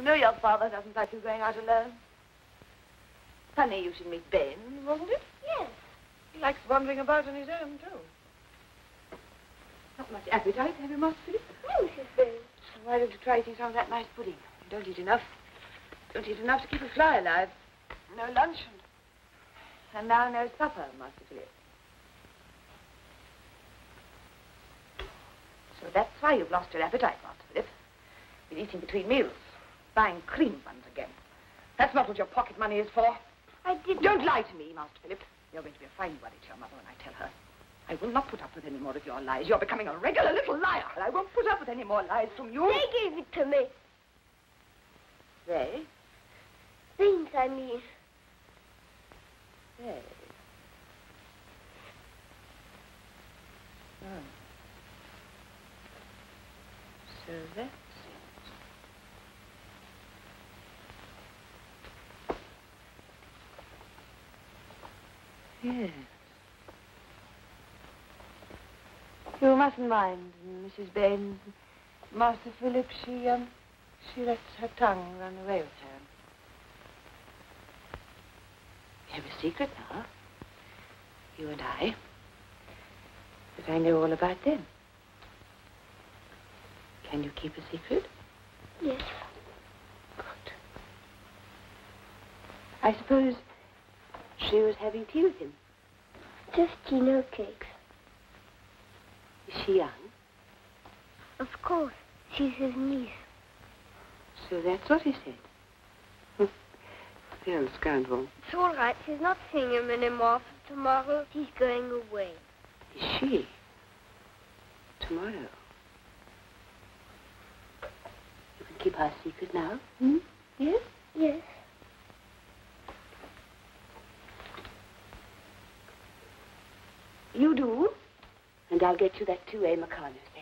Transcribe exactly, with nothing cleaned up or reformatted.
You know your father doesn't like you going out alone. Funny you should meet Ben, wasn't it? Yes. He likes wandering about on his own, too. Not much appetite, have you, Master Philip? No, Missus Ben. Why don't you try eating some of that nice pudding? You don't eat enough. Don't eat enough to keep a fly alive. No luncheon. And now no supper, Master Philip. So that's why you've lost your appetite, Master Philip. Been eating between meals. Buying cream buns again. That's not what your pocket money is for. I didn't... Don't lie to me, Master Philip. You're going to be a fine worry to your mother when I tell her. I will not put up with any more of your lies. You're becoming a regular little liar. I won't put up with any more lies from you. They gave it to me. They? Things, I mean. They? Oh. So that's it. Yes. You mustn't mind, Missus Baines. Master Philip, she, um, she lets her tongue run away with her. We have a secret now, you and I, but I know all about them. Can you keep a secret? Yes. Good. I suppose she was having tea with him. Just tea, no cakes. Is she young? Of course. She's his niece. So that's what he said. The old scoundrel. It's all right. She's not seeing him anymore. For tomorrow, he's going away. Is she? Tomorrow? You can keep our secret now? Hmm? Yes? Yes. You do? And I'll get you that two A McCartney.